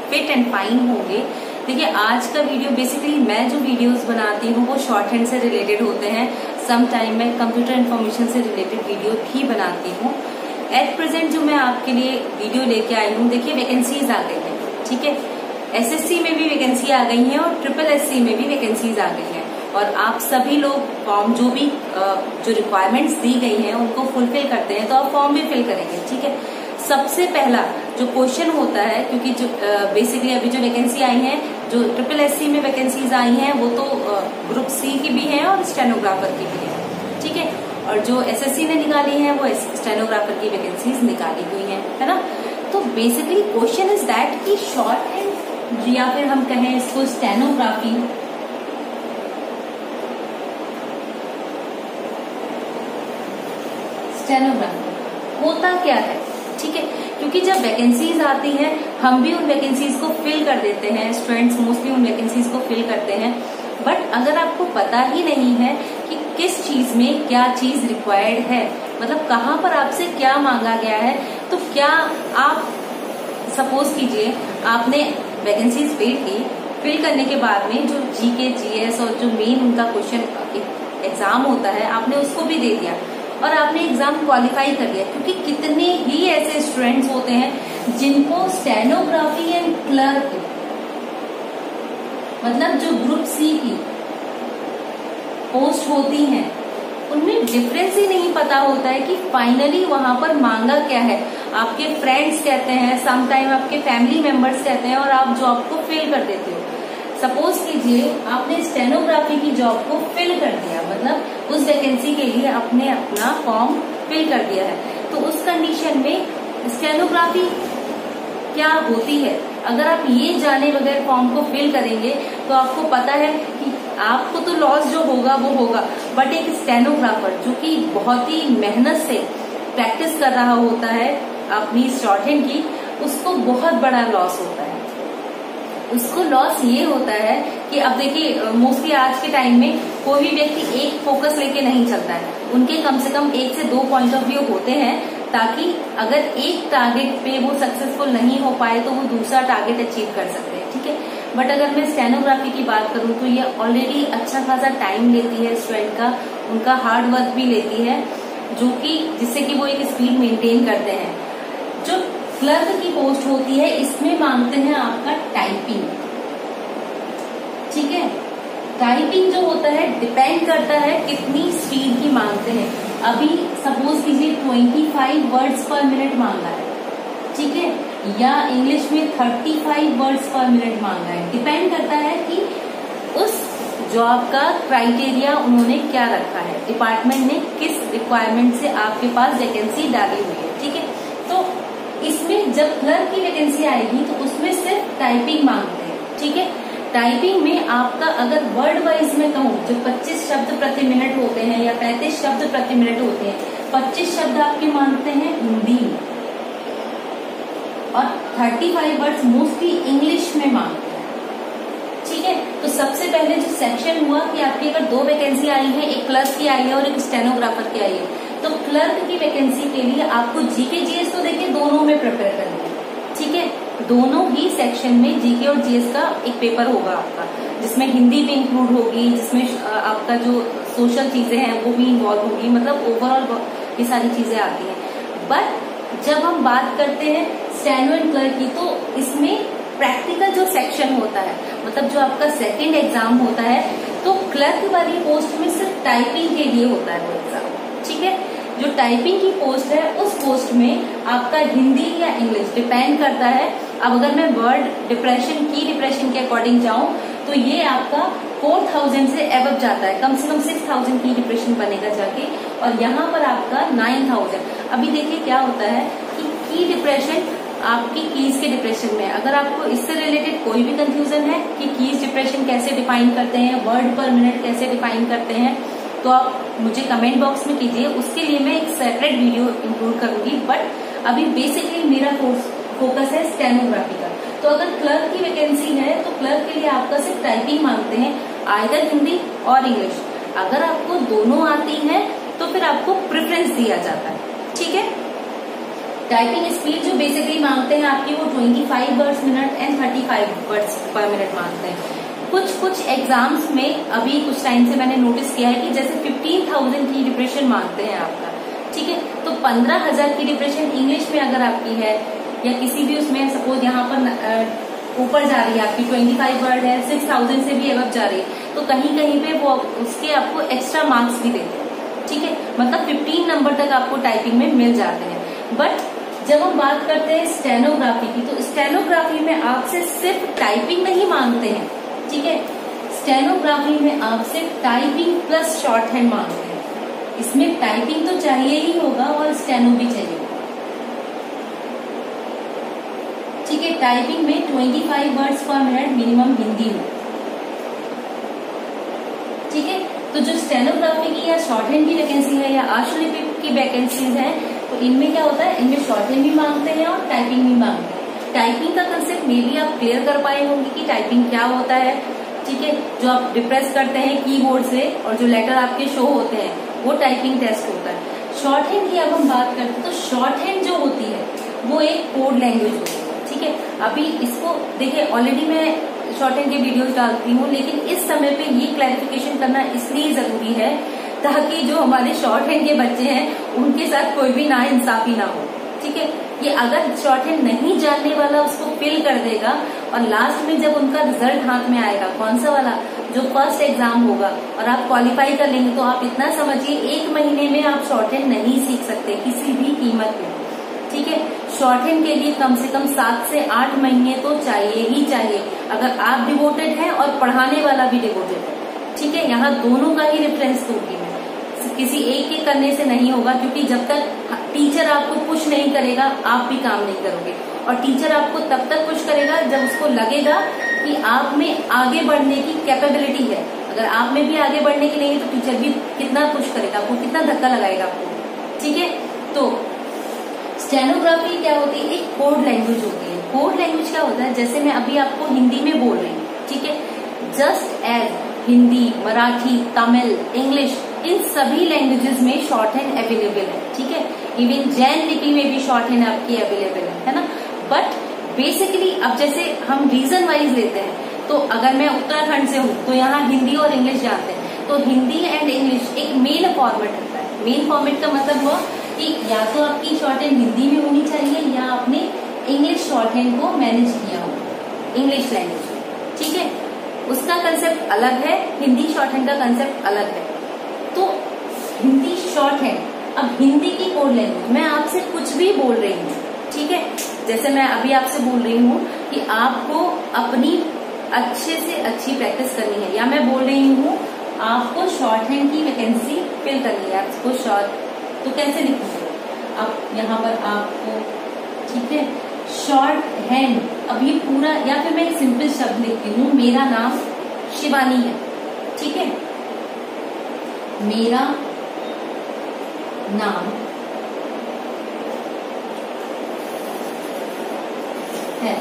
Fit and fine होंगे। देखिए आज का वीडियो बेसिकली मैं जो वीडियोस बनाती हूँ वो शॉर्ट हैंड से रिलेटेड होते हैं। सम टाइम मैं कंप्यूटर इन्फॉर्मेशन से रिलेटेड वीडियो भी बनाती हूँ। एट प्रेजेंट जो मैं आपके लिए वीडियो लेके आई हूँ, देखिए वैकेंसीज आ गई है, ठीक है। एसएससी में भी वैकेंसी आ गई है और SSS में भी वैकेंसीज आ गई है। और आप सभी लोग फॉर्म जो रिक्वायरमेंट्स दी गई हैं उनको फुलफिल करते हैं, तो आप फॉर्म भी फिल करेंगे, ठीक है। सबसे पहला जो क्वेश्चन होता है, क्योंकि जो बेसिकली अभी जो वैकेंसी आई है, जो SSS में वैकेंसीज आई हैं वो तो ग्रुप सी की भी है और स्टेनोग्राफर की भी है, ठीक है। और जो SSC ने निकाली है वो स्टेनोग्राफर की वैकेंसीज निकाली हुई है ना। तो बेसिकली क्वेश्चन इज दैट कि शॉर्ट हैंड या फिर हम कहें इसको स्टेनोग्राफी, होता क्या है, ठीक है। क्योंकि जब वैकेंसीज आती है हम भी उन वैकेंसीज को फिल कर देते हैं, स्टूडेंट्स मोस्टली उन वैकेंसीज को फिल करते हैं। बट अगर आपको पता ही नहीं है कि किस चीज में क्या चीज रिक्वायर्ड है, मतलब कहाँ पर आपसे क्या मांगा गया है, तो क्या आप सपोज कीजिए आपने वैकेंसीज फिल करने के बाद में जो जीके जीएस और जो मेन उनका क्वेश्चन एग्जाम होता है आपने उसको भी दे दिया और आपने एग्जाम क्वालिफाई कर लिया। क्योंकि कितने ही ऐसे स्टूडेंट्स होते हैं जिनको स्टेनोग्राफी एंड क्लर्क, मतलब जो ग्रुप सी की पोस्ट होती हैं उनमें डिफरेंस ही नहीं पता होता है कि फाइनली वहां पर मांगा क्या है। आपके फ्रेंड्स कहते हैं, सम टाइम आपके फैमिली मेंबर्स कहते हैं और आप जॉब को फिल कर देते हो। सपोज कीजिए आपने स्टेनोग्राफी की जॉब को फिल कर दिया, मतलब उस वैकेंसी के लिए आपने अपना फॉर्म फिल कर दिया है, तो उस कंडीशन में स्टेनोग्राफी क्या होती है, अगर आप ये जाने बगैर फॉर्म को फिल करेंगे तो आपको पता है कि आपको तो लॉस जो होगा वो होगा, बट एक स्टेनोग्राफर जो कि बहुत ही मेहनत से प्रैक्टिस कर रहा होता है अपनी शॉर्ट हैंड की, उसको बहुत बड़ा लॉस होता है। उसको लॉस ये होता है कि अब देखिए मोस्टली आज के टाइम में कोई भी व्यक्ति एक फोकस लेके नहीं चलता है, उनके कम से कम 1 से 2 पॉइंट ऑफ व्यू होते हैं, ताकि अगर एक टारगेट पे वो सक्सेसफुल नहीं हो पाए तो वो दूसरा टारगेट अचीव कर सकते हैं, ठीक है। बट अगर मैं स्टेनोग्राफी की बात करूं तो ये ऑलरेडी अच्छा खासा टाइम लेती है स्टूडेंट का, उनका हार्ड वर्क भी लेती है, जो कि जिससे कि वो एक स्पीड मेंटेन करते हैं। जो क्लर्क की पोस्ट होती है इसमें मांगते हैं आपका टाइपिंग, ठीक है। टाइपिंग जो होता है डिपेंड करता है कितनी स्पीड की मांगते हैं। अभी सपोज कीजिए 25 वर्ड्स पर मिनट मांगा है, ठीक है, या इंग्लिश में 35 वर्ड्स पर मिनट मांगा है। डिपेंड करता है कि उस जॉब का क्राइटेरिया उन्होंने क्या रखा है, डिपार्टमेंट ने किस रिक्वायरमेंट से आपके पास वैकेंसी डाली हुई है, ठीक है। तो इसमें जब क्लर्क की वैकेंसी आएगी तो उसमें सिर्फ टाइपिंग मांगते हैं, ठीक है। टाइपिंग में आपका अगर वर्ड वाइज में कहूँ, जो 25 शब्द प्रति मिनट होते हैं या 35 शब्द प्रति मिनट होते हैं, 25 शब्द आपके मांगते हैं हिंदी में और 35 वर्ड्स मोस्टली इंग्लिश में मांगते हैं, ठीक है। तो सबसे पहले जो सेक्शन हुआ कि आपकी अगर 2 वैकेंसी आई है, एक क्लर्क की आई है और एक स्टेनोग्राफर की आई है, तो क्लर्क की वैकेंसी के लिए आपको जीके जीएस तो देखिए दोनों में प्रिपेयर करना है, ठीक है। दोनों ही सेक्शन में जीके और जीएस का एक पेपर होगा आपका, जिसमें हिंदी भी इंक्लूड होगी, जिसमें आपका जो सोशल चीजें हैं वो भी इन्वॉल्व होगी, मतलब ओवरऑल ये सारी चीजें आती हैं। बट जब हम बात करते हैं स्टेनो एंड क्लर्क की, तो इसमें प्रैक्टिकल जो सेक्शन होता है, मतलब जो आपका सेकेंड एग्जाम होता है, तो क्लर्क वाली पोस्ट में सिर्फ टाइपिंग के लिए होता है वो एग्जाम, ठीक है। जो टाइपिंग की पोस्ट है उस पोस्ट में आपका हिंदी या इंग्लिश डिपेंड करता है। अब अगर मैं वर्ड डिप्रेशन के अकॉर्डिंग जाऊं तो ये आपका 4000 से एबव जाता है, कम से कम 6000 की डिप्रेशन बनेगा जाके, और यहाँ पर आपका 9000। अभी देखिए क्या होता है कि की डिप्रेशन आपकी कीज के डिप्रेशन में, अगर आपको इससे रिलेटेड कोई भी कंफ्यूजन है कि कीज डिप्रेशन कैसे डिफाइन करते हैं, वर्ड पर मिनट कैसे डिफाइन करते हैं, तो आप मुझे कमेंट बॉक्स में कीजिए, उसके लिए मैं एक सेपरेट वीडियो इंक्लूड करूंगी। बट अभी बेसिकली मेरा फोकस है स्टेनोग्राफी का। तो अगर क्लर्क की वैकेंसी है तो क्लर्क के लिए आपका सिर्फ टाइपिंग मांगते हैं, आइदर हिंदी और इंग्लिश। अगर आपको दोनों आती हैं तो फिर आपको प्रेफरेंस दिया जाता है, ठीक है। टाइपिंग स्पीड जो बेसिकली मांगते हैं आपकी वो 25 words minute and 35 words per minute मांगते हैं। कुछ एग्जाम्स में अभी कुछ टाइम से मैंने नोटिस किया है कि जैसे 15,000 की डिप्रेशन मांगते हैं आपका, ठीक है। तो 15,000 की डिप्रेशन इंग्लिश में अगर आपकी है या किसी भी उसमें सपोज यहाँ पर ऊपर जा रही है आपकी 25 वर्ड है, 6,000 से भी अबव जा रही है, तो कहीं कहीं पे वो उसके आपको एक्स्ट्रा मार्क्स भी देते हैं, ठीक है। मतलब 15 नंबर तक आपको टाइपिंग में मिल जाते हैं। बट जब हम बात करते हैं स्टेनोग्राफी की, तो स्टेनोग्राफी में आपसे सिर्फ टाइपिंग नहीं मांगते हैं, ठीक है। स्टेनोग्राफी में आपसे टाइपिंग प्लस शॉर्ट हैंड मांगते हैं। इसमें टाइपिंग तो चाहिए ही होगा और स्टेनो भी चाहिए, ठीक है। टाइपिंग में 25 words per minute minimum Hindi हो, ठीक है। तो जो स्टेनोग्राफी की या शॉर्ट हैंड की वैकेंसी है या आशुलिपि की वैकेंसीज है, तो इनमें क्या होता है, इनमें शॉर्ट हैंड भी मांगते हैं और टाइपिंग भी मांगते हैं। टाइपिंग का कंसेप्ट मे भी आप क्लियर कर पाए होंगे कि टाइपिंग क्या होता है, ठीक है। जो आप डिप्रेस करते हैं कीबोर्ड से और जो लेटर आपके शो होते हैं वो टाइपिंग टेस्ट होता है। शॉर्ट हैंड की अब हम बात करते हैं, तो शॉर्ट हैंड जो होती है वो एक कोड लैंग्वेज होती है, ठीक है। अभी इसको देखिए, ऑलरेडी मैं शॉर्ट हैंड के वीडियोस डालती हूँ, लेकिन इस समय पे ये क्लैरिफिकेशन करना इसलिए जरूरी है ताकि जो हमारे शॉर्ट हैंड के बच्चे हैं उनके साथ कोई भी नाइंसाफी ना हो, ठीक है। ये अगर शॉर्ट हैंड नहीं जानने वाला उसको फिल कर देगा और लास्ट में जब उनका रिजल्ट हाथ में आएगा, कौन सा वाला, जो फर्स्ट एग्जाम होगा, और आप क्वालिफाई कर लेंगे, तो आप इतना समझिए 1 महीने में आप शॉर्ट हैंड नहीं सीख सकते किसी भी कीमत में, ठीक है। शॉर्ट हैंड के लिए कम से कम 7 से 8 महीने तो चाहिए ही चाहिए, अगर आप डिवोटेड हैं और पढ़ाने वाला भी डिवोटेड है, ठीक है। यहाँ दोनों का ही रेफरेंस दूंगी मैं, किसी एक के करने से नहीं होगा, क्योंकि जब तक टीचर आपको पुश नहीं करेगा आप भी काम नहीं करोगे। और टीचर आपको तब तक पुश करेगा जब उसको लगेगा कि आप में आगे बढ़ने की कैपेबिलिटी है। अगर आप में भी आगे बढ़ने की नहीं है तो टीचर भी कितना पुश करेगा आपको, कितना धक्का लगाएगा आपको, ठीक है। तो स्टेनोग्राफी क्या होती है, एक कोड लैंग्वेज होती है। कोड लैंग्वेज क्या होता है, जैसे मैं अभी आपको हिंदी में बोल रही हूँ, ठीक है। Just as Hindi, Marathi, Tamil, English, इन सभी लैंग्वेजेस में शॉर्ट हैंड अवेलेबल है, ठीक है। इवन जैन लिपि में भी शॉर्ट हैंड आपकी अवेलेबल है ना। बट बेसिकली अब जैसे हम रीजन वाइज लेते हैं, तो अगर मैं उत्तराखंड से हूँ तो यहाँ हिंदी और इंग्लिश जानते हैं, तो हिंदी एंड इंग्लिश एक मेन फॉर्मेट होता है। मेन फॉर्मेट का मतलब हुआ कि या तो आपकी शॉर्ट हैंड हिंदी में होनी चाहिए या आपने इंग्लिश शॉर्ट हैंड को मैनेज किया हो, इंग्लिश लैंग्वेज, ठीक है। उसका कंसेप्ट अलग है, हिंदी शॉर्ट हैंड का कंसेप्ट अलग है। तो हिंदी शॉर्ट हैंड, अब हिंदी की कोड लैंग्वेज, मैं आपसे कुछ भी बोल रही हूँ, ठीक है। जैसे मैं अभी आपसे बोल रही हूँ कि आपको अपनी अच्छे से अच्छी प्रैक्टिस करनी है, या मैं बोल रही हूँ आपको शॉर्ट हैंड की वैकेंसी फिल करनी है, आपको शॉर्ट, तो कैसे लिखोगे अब यहाँ पर आपको, ठीक है, शॉर्ट हैंड। अब ये पूरा, या फिर मैं एक सिंपल शब्द लिखती हूँ, मेरा नाम शिवानी है, ठीक है। मेरा नाम है,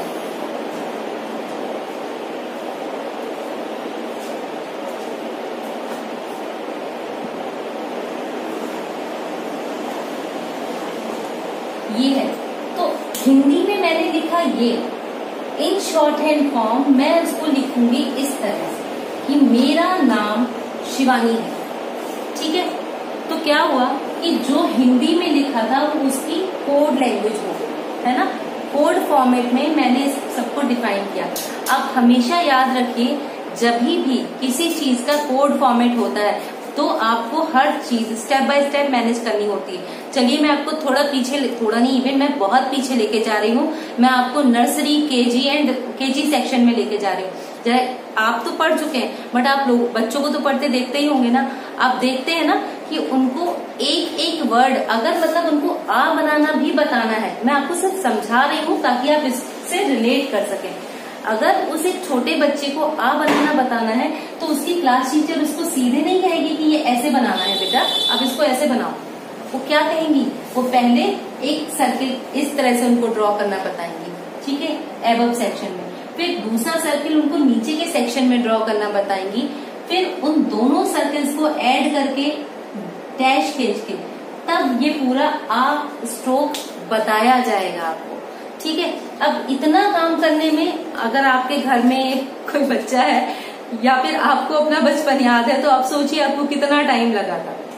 ये है। तो हिंदी में मैंने लिखा ये, इन शॉर्ट हैंड फॉर्म मैं उसको लिखूंगी इस तरह से कि मेरा नाम शिवानी है, ठीक है। तो क्या हुआ कि जो हिंदी में लिखा था वो उसकी कोड लैंग्वेज हो गई, है ना। कोड फॉर्मेट में मैंने इस सबको डिफाइन किया। आप हमेशा याद रखिए, जब भी किसी चीज का कोड फॉर्मेट होता है तो आपको हर चीज स्टेप बाय स्टेप मैनेज करनी होती है। चलिए मैं आपको थोड़ा नहीं, इवन मैं बहुत पीछे लेके जा रही हूँ। मैं आपको नर्सरी, केजी सेक्शन में लेके जा रही हूँ। जरा आप तो पढ़ चुके हैं, बट आप लोग बच्चों को तो पढ़ते देखते ही होंगे ना। आप देखते हैं ना कि उनको एक एक वर्ड, अगर मतलब उनको आ बनाना भी बताना है, मैं आपको सिर्फ समझा रही हूँ ताकि आप इससे रिलेट कर सकें। अगर उस एक छोटे बच्चे को आ बनाना बताना है तो उसकी क्लास टीचर उसको सीधे नहीं कहेगी कि ये ऐसे बनाना है बेटा, अब इसको ऐसे बनाओ। वो क्या कहेंगी, वो पहले एक सर्किल इस तरह से उनको ड्रॉ करना बताएंगी, ठीक है, एबव सेक्शन में। फिर दूसरा सर्किल उनको नीचे के सेक्शन में ड्रॉ करना बताएंगी। फिर उन दोनों सर्किल्स को ऐड करके डैश खींच के तब ये पूरा आ स्ट्रोक बताया जाएगा आपको। ठीक है, अब इतना काम करने में अगर आपके घर में कोई बच्चा है या फिर आपको अपना बचपन याद है, तो आप सोचिए आपको कितना टाइम लगा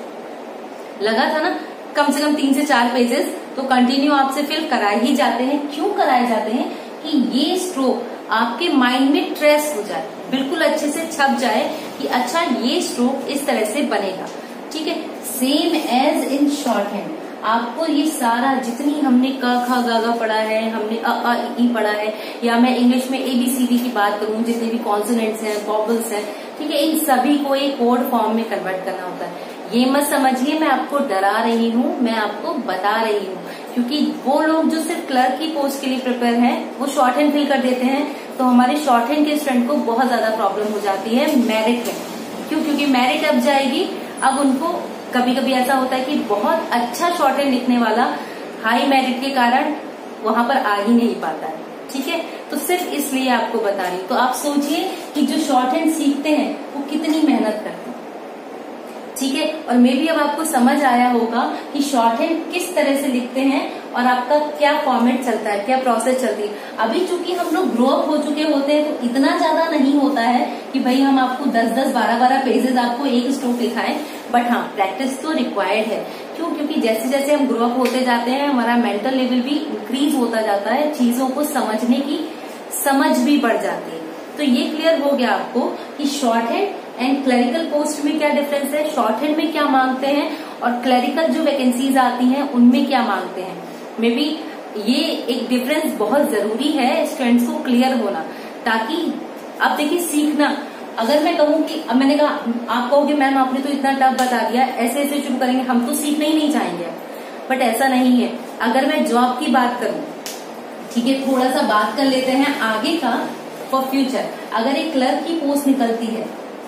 था ना, कम से कम 3 से 4 पेजेस तो कंटिन्यू आपसे फिल कराए ही जाते हैं। क्यों कराए जाते हैं? कि ये स्ट्रोक आपके माइंड में ट्रेस हो जाए, बिल्कुल अच्छे से छप जाए कि अच्छा ये स्ट्रोक इस तरह से बनेगा। ठीक है, same as in short hand आपको ये सारा जितनी हमने क ख ग घ पढ़ा है, हमने अ आ इ पढ़ा है, या मैं इंग्लिश में ABCD की बात करूं, जितने भी कॉन्सोनेंट्स हैं, वॉवल्स हैं, ठीक है, इन सभी को एक कोड फॉर्म में कन्वर्ट करना होता है। ये मत समझिए मैं आपको डरा रही हूँ, मैं आपको बता रही हूँ, क्योंकि वो लोग जो सिर्फ क्लर्क की पोस्ट के लिए प्रिपेयर हैं वो शॉर्ट हैंड फिल कर देते हैं, तो हमारे शॉर्ट हैंड के स्टूडेंट को बहुत ज्यादा प्रॉब्लम हो जाती है मेरिट में। क्यों? क्योंकि मेरिट अब जाएगी, अब उनको कभी कभी ऐसा होता है कि बहुत अच्छा शॉर्ट हैंड लिखने वाला हाई मेरिट के कारण वहां पर आ ही नहीं पाता है। ठीक है, तो सिर्फ इसलिए आपको बता रही हूँ। तो आप सोचिए कि जो शॉर्ट हैंड सीखते हैं वो कितनी मेहनत करते हैं। ठीक है, और मे भी अब आपको समझ आया होगा कि शॉर्ट हैंड किस तरह से लिखते हैं और आपका क्या फॉर्मेट चलता है, क्या प्रोसेस चलती है। अभी चूंकि हम लोग ग्रो अप हो चुके होते हैं तो इतना ज्यादा नहीं होता है कि भाई हम आपको 10-10, 12-12 पेजेस आपको एक स्ट्रोक लिखाएं, बट हाँ प्रैक्टिस तो रिक्वायर्ड है। क्यों? क्योंकि जैसे जैसे हम ग्रो अप होते जाते हैं हमारा मेंटल लेवल भी इंक्रीज होता जाता है, चीजों को समझने की समझ भी बढ़ जाती है। तो ये क्लियर हो गया आपको कि short hand and clerical post में क्या डिफरेंस है, शॉर्ट हैंड में क्या मांगते हैं और क्लरिकल जो वैकेंसीज आती हैं उनमें क्या मांगते हैं। मे बी ये एक डिफरेंस बहुत जरूरी है स्टूडेंट्स को क्लियर होना, ताकि अब देखिए सीखना, अगर मैं कहूँ कि अब मैंने कहा, आप कहोगे मैम आपने तो इतना टफ बता दिया, ऐसे ऐसे शुरू करेंगे, हम तो सीखना ही नहीं चाहेंगे, बट ऐसा नहीं है। अगर मैं जॉब की बात करूँ, ठीक है, थोड़ा सा बात कर लेते हैं आगे का फॉर फ्यूचर। अगर एक क्लर्क की पोस्ट निकलती है,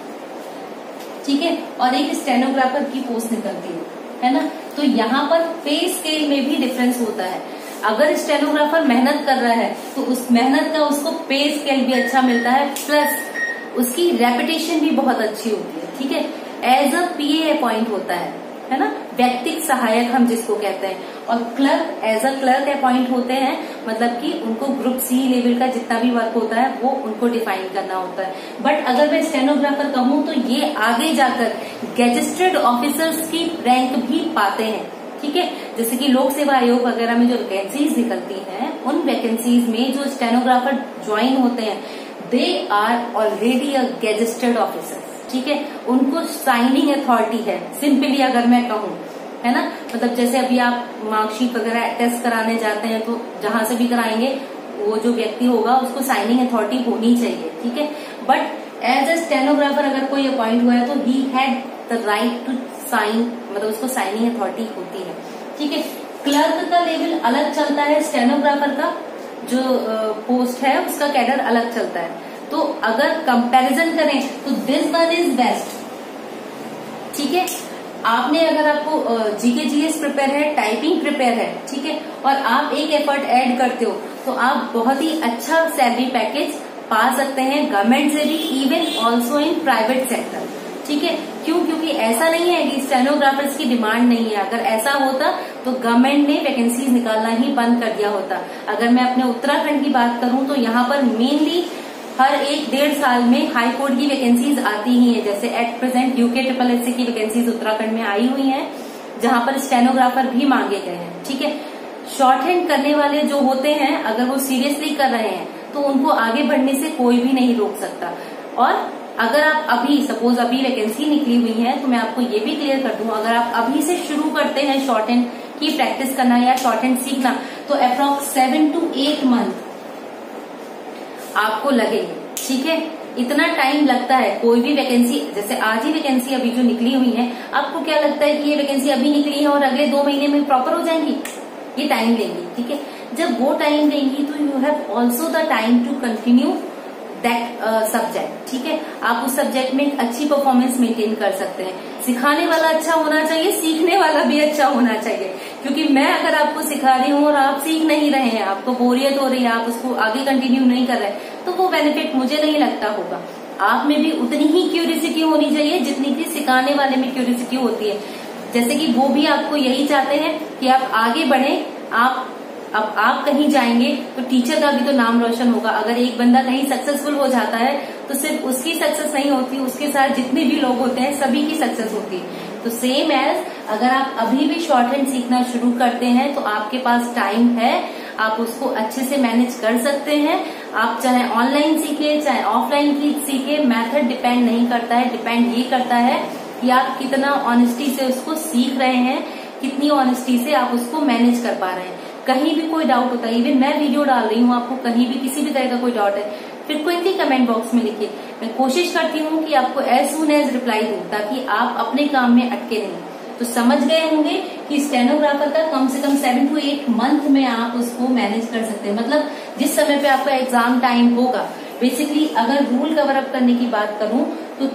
ठीक है, और एक स्टेनोग्राफर की पोस्ट निकलती है ना, तो यहाँ पर पे स्केल में भी डिफरेंस होता है। अगर स्टेनोग्राफर मेहनत कर रहा है तो उस मेहनत का उसको पे स्केल भी अच्छा मिलता है, प्लस उसकी रेपुटेशन भी बहुत अच्छी होती है। ठीक है, एज अ PA अपॉइंट होता है ना, व्यक्तिक सहायक हम जिसको कहते हैं, और clerk as a clerk appoint होते हैं, मतलब कि उनको ग्रुप C लेवल का जितना भी वर्क होता है वो उनको डिफाइन करना होता है। बट अगर मैं स्टेनोग्राफर कहूँ तो ये आगे जाकर गेजेस्टेड ऑफिसर्स की रैंक भी पाते हैं। ठीक है, जैसे कि लोक सेवा आयोग वगैरह में जो वैकेंसीज निकलती हैं, उन वैकेंसीज में जो स्टेनोग्राफर ज्वाइन होते हैं they are already a gazetted officer. ठीक है, उनको साइनिंग अथॉरिटी है, सिंपली अगर मैं कहूँ, है ना, मतलब जैसे अभी आप मार्कशीट वगैरह टेस्ट कराने जाते हैं तो जहां से भी कराएंगे वो जो व्यक्ति होगा उसको साइनिंग अथॉरिटी होनी चाहिए। ठीक है, बट एज ए स्टेनोग्राफर अगर कोई अपॉइंट हुआ है तो ही had the right to sign, मतलब उसको साइनिंग अथॉरिटी होती है। ठीक है, क्लर्क का लेवल अलग चलता है, स्टेनोग्राफर का जो पोस्ट है उसका कैडर अलग चलता है। तो अगर कंपैरिजन करें तो दिस वन इज बेस्ट। ठीक है, आपने अगर आपको GK GS प्रिपेयर है, टाइपिंग प्रिपेयर है, ठीक है, और आप एक एफर्ट ऐड करते हो तो आप बहुत ही अच्छा सैलरी पैकेज पा सकते हैं गवर्नमेंट से भी, even also in private sector. ठीक है, क्यों? क्योंकि ऐसा नहीं है कि स्टेनोग्राफर्स की डिमांड नहीं है। अगर ऐसा होता तो गवर्नमेंट ने वैकेंसीज निकालना ही बंद कर दिया होता। अगर मैं अपने उत्तराखंड की बात करूं तो यहाँ पर मेनली हर 1-1.5 साल में हाई कोर्ट की वैकेंसीज आती ही है। जैसे एट प्रेजेंट UK SSSC की वैकेंसीज उत्तराखंड में आई हुई हैं, जहां पर स्टेनोग्राफर भी मांगे गए हैं। ठीक है, शॉर्ट हैंड करने वाले जो होते हैं अगर वो सीरियसली कर रहे हैं तो उनको आगे बढ़ने से कोई भी नहीं रोक सकता। और अगर आप अभी सपोज अभी वैकेंसी निकली हुई है तो मैं आपको ये भी क्लियर कर दूं, अगर आप अभी से शुरू करते हैं शॉर्ट हैंड की प्रैक्टिस करना या शॉर्ट हैंड सीखना तो अप्रॉक्स 7 to 8 मंथ आपको लगेंगे। ठीक है, इतना टाइम लगता है कोई भी वैकेंसी, जैसे आज ही वैकेंसी अभी जो निकली हुई है, आपको क्या लगता है कि ये वैकेंसी अभी निकली है और अगले 2 महीने में प्रॉपर हो जाएंगी? ये टाइम लेंगी। ठीक है, जब वो टाइम लेंगी तो you have also the time to continue that subject. ठीक है, आप उस सब्जेक्ट में एक अच्छी परफॉर्मेंस मेंटेन कर सकते हैं। सिखाने वाला अच्छा होना चाहिए, सीखने वाला भी अच्छा होना चाहिए। क्योंकि मैं अगर आपको सिखा रही हूँ और आप सीख नहीं रहे हैं, आपको बोरियत हो रही है, आप उसको आगे कंटिन्यू नहीं कर रहे, तो वो बेनिफिट मुझे नहीं लगता होगा। आप में भी उतनी ही क्यूरियोसिटी होनी चाहिए जितनी कि सिखाने वाले में क्यूरियोसिटी होती है। जैसे कि वो भी आपको यही चाहते हैं कि आप आगे बढ़ें, आप अब आप कहीं जाएंगे तो टीचर का भी तो नाम रोशन होगा। अगर एक बंदा कहीं सक्सेसफुल हो जाता है तो सिर्फ उसकी सक्सेस नहीं होती, उसके साथ जितने भी लोग होते हैं सभी की सक्सेस होती है। तो सेम एज अगर आप अभी भी शॉर्ट हैंड सीखना शुरू करते हैं तो आपके पास टाइम है, आप उसको अच्छे से मैनेज कर सकते हैं। आप चाहे ऑनलाइन सीखे चाहे ऑफलाइन सीखे, मेथड डिपेंड नहीं करता है, डिपेंड ये करता है कि आप कितना ऑनेस्टी से उसको सीख रहे हैं, कितनी ऑनेस्टी से आप उसको मैनेज कर पा रहे हैं। कहीं भी कोई डाउट होता है, इवन मैं वीडियो डाल रही हूँ, आपको कहीं भी किसी भी तरह का कोई डाउट है फिर क्विकली कमेंट बॉक्स में लिखिए। मैं कोशिश करती हूँ कि आपको एज सून एज रिप्लाई दूं ताकि आप अपने काम में अटके नहीं। तो समझ गए होंगे कि स्टेनोग्राफर का कम से कम 7 to 8 मंथ में आप उसको मैनेज कर सकते हैं। मतलब जिस समय पे आपका एग्जाम टाइम होगा, बेसिकली अगर रूल कवर अप करने की बात करूं तो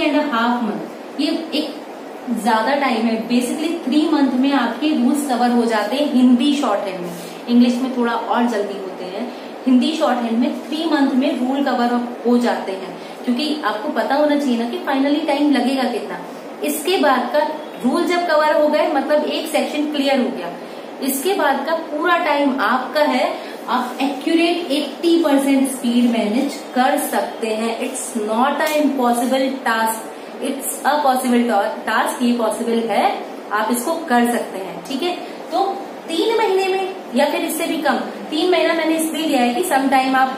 3.5 मंथ, ये एक ज्यादा टाइम है। बेसिकली 3 मंथ में आपके रूल्स कवर हो जाते हैं हिंदी शॉर्ट हैंड में। इंग्लिश में थोड़ा और जल्दी होते हैं, हिंदी शॉर्ट हैंड में 3 मंथ में रूल कवर हो जाते हैं। क्योंकि आपको पता होना चाहिए ना कि फाइनली टाइम लगेगा कितना। इसके बाद का रूल जब कवर हो गए मतलब एक सेक्शन क्लियर हो गया, इसके बाद का पूरा टाइम आपका है। आप एक्यूरेट 80% स्पीड मैनेज कर सकते हैं। It's not a impossible task, it's a possible task. ये पॉसिबल है, आप इसको कर सकते हैं। ठीक है, तो 3 महीने में या फिर इससे भी कम, 3 महीना मैंने इसलिए लिया है कि सम टाइम आप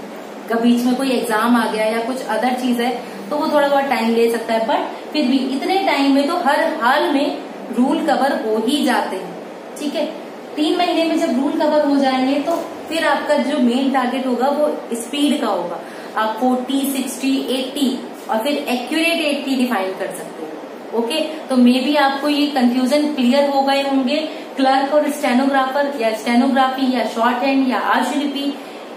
का बीच में कोई एग्जाम आ गया या कुछ अदर चीज है तो वो थोड़ा बहुत टाइम ले सकता है, बट फिर भी इतने टाइम में तो हर हाल में रूल कवर हो ही जाते हैं। ठीक है, 3 महीने में जब रूल कवर हो जाएंगे तो फिर आपका जो मेन टारगेट होगा वो स्पीड का होगा। आप 40, 60, 80 और फिर एक्यूरेट 80 डिफाइन कर सकते हैं। ओके, तो मे बी आपको ये कंफ्यूजन क्लियर हो गए होंगे। क्लर्क और स्टेनोग्राफर या स्टेनोग्राफी या शॉर्ट हैंड या आशुलिपि,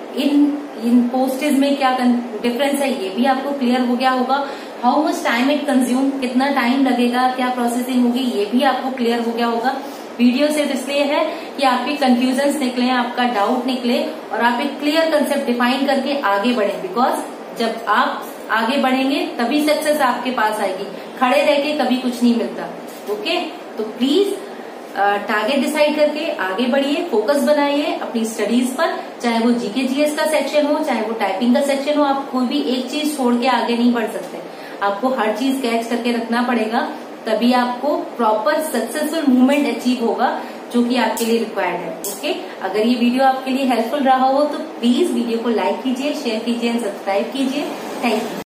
इन पोस्टेज में क्या डिफरेंस है ये भी आपको क्लियर हो गया होगा। How much time it consume, कितना टाइम लगेगा, क्या प्रोसेसिंग होगी, ये भी आपको क्लियर हो गया होगा। वीडियो सिर्फ इसलिए है कि आपके कंफ्यूजन निकले, आपका डाउट निकले और आप एक क्लियर कंसेप्ट डिफाइन करके आगे बढ़े। बिकॉज जब आप आगे बढ़ेंगे तभी सक्सेस आपके पास आएगी, खड़े रह के कभी कुछ नहीं मिलता। ओके, तो प्लीज टारगेट डिसाइड करके आगे बढ़िए, फोकस बनाइए अपनी स्टडीज पर। चाहे वो जीके जीएस का सेक्शन हो, चाहे वो टाइपिंग का सेक्शन हो, आप कोई भी एक चीज छोड़ के आगे नहीं बढ़ सकते। आपको हर चीज कैच करके रखना पड़ेगा, तभी आपको प्रॉपर सक्सेसफुल मूवमेंट अचीव होगा जो कि आपके लिए रिक्वायर्ड है। ओके, अगर ये वीडियो आपके लिए हेल्पफुल रहा हो तो प्लीज वीडियो को लाइक कीजिए, शेयर कीजिए एंड सब्सक्राइब कीजिए। Thank you.